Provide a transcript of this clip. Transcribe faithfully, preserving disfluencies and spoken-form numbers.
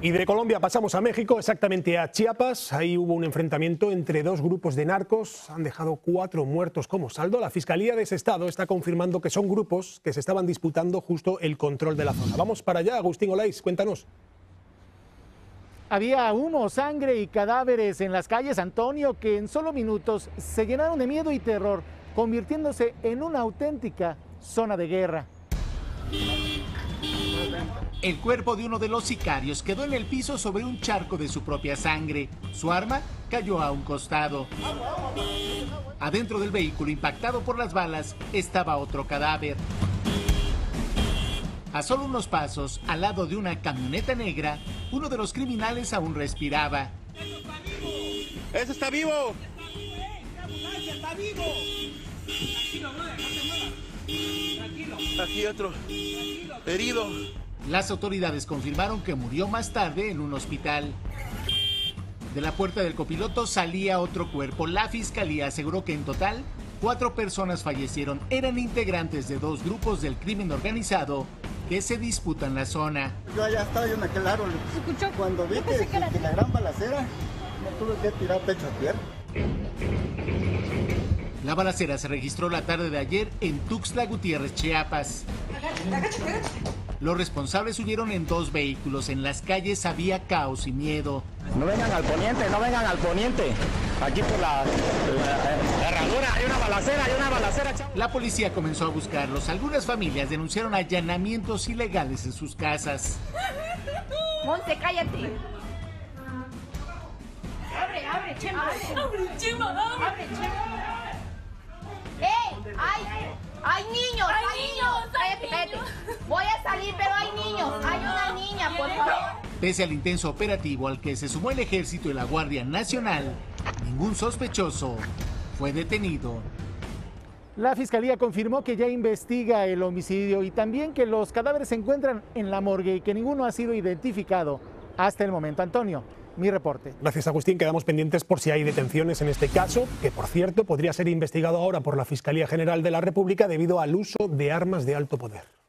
Y de Colombia pasamos a México, exactamente a Chiapas. Ahí hubo un enfrentamiento entre dos grupos de narcos. Han dejado cuatro muertos como saldo. La Fiscalía de ese estado está confirmando que son grupos que se estaban disputando justo el control de la zona. Vamos para allá, Agustín Olaiz, cuéntanos. Había humo, sangre y cadáveres en las calles, Antonio, que en solo minutos se llenaron de miedo y terror, convirtiéndose en una auténtica zona de guerra. El cuerpo de uno de los sicarios quedó en el piso sobre un charco de su propia sangre. Su arma cayó a un costado. Adentro del vehículo, impactado por las balas, estaba otro cadáver. A solo unos pasos, al lado de una camioneta negra, uno de los criminales aún respiraba. ¡Ese está vivo! ¡Está vivo! Aquí otro herido. Las autoridades confirmaron que murió más tarde en un hospital. De la puerta del copiloto salía otro cuerpo. La fiscalía aseguró que en total cuatro personas fallecieron. Eran integrantes de dos grupos del crimen organizado que se disputan la zona. Yo allá estaba yo en aquel árbol. Cuando vi que, que, que la gran balacera, me tuve que tirar pecho a tierra. La balacera se registró la tarde de ayer en Tuxtla Gutiérrez, Chiapas. Los responsables huyeron en dos vehículos. En las calles había caos y miedo. No vengan al poniente, no vengan al poniente. Aquí por la, la, la herradura hay una balacera, hay una balacera, chavo. La policía comenzó a buscarlos. Algunas familias denunciaron allanamientos ilegales en sus casas. Monte, cállate. Abre, abre, Chema. Abre, Chema, abre. Abre, Chema. ¡Eh! ¡Hay, hay niños! ¡Hay, hay niños! Cállate, cállate. Voy a salir, pero hay niños. Hay una niña, por favor. Pese al intenso operativo al que se sumó el Ejército y la Guardia Nacional, ningún sospechoso fue detenido. La Fiscalía confirmó que ya investiga el homicidio y también que los cadáveres se encuentran en la morgue y que ninguno ha sido identificado hasta el momento. Antonio, mi reporte. Gracias, Agustín. Quedamos pendientes por si hay detenciones en este caso, que por cierto podría ser investigado ahora por la Fiscalía General de la República debido al uso de armas de alto poder.